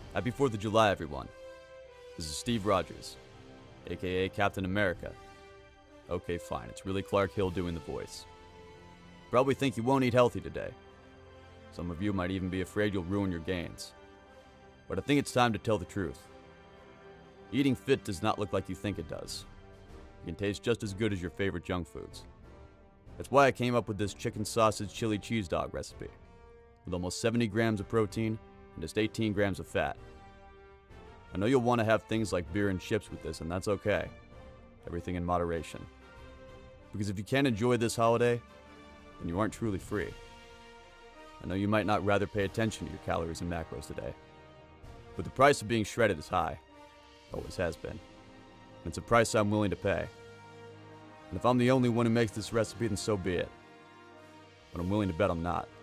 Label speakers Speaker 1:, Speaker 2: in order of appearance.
Speaker 1: Happy 4th of July, everyone. This is Steve Rogers, aka Captain America. Okay, fine, it's really Clark Hill doing the voice. Probably think you won't eat healthy today. Some of you might even be afraid you'll ruin your gains. But I think it's time to tell the truth. Eating fit does not look like you think it does. It can taste just as good as your favorite junk foods. That's why I came up with this chicken sausage chili cheese dog recipe, with almost 70 grams of protein and just 18 grams of fat. I know you'll want to have things like beer and chips with this, and that's okay. Everything in moderation. Because if you can't enjoy this holiday, then you aren't truly free. I know you might not rather pay attention to your calories and macros today, but the price of being shredded is high. Always has been. And it's a price I'm willing to pay. And if I'm the only one who makes this recipe, then so be it. But I'm willing to bet I'm not.